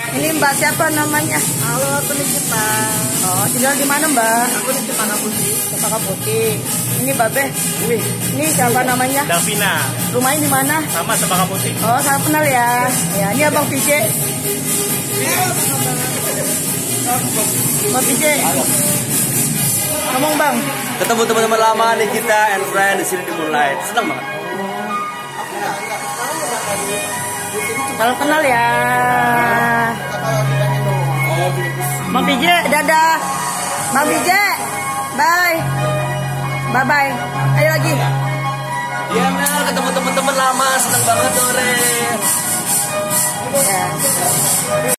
Ini Mbak siapa namanya? Halo, aku di Jepang. Oh, tinggal di mana Mbak? Aku di Jepang Putih. Cempaka Putih. Ini Babe. Wih, ini siapa namanya? Davina, Rumahnya di mana? sama Cempaka Putih. Oh, saya kenal ya. Ya, ini Abang PJ. Bang PJ. Ngomong Bang. Ketemu teman-teman lama nih kita and friend di sini di Moonlight. Senang banget. Kalau kenal ya. Bang PJ, dadah. Bang PJ, bye. Bye-bye. Ayo lagi. Iya Mel, ketemu teman-teman lama, senang banget sore. Ya.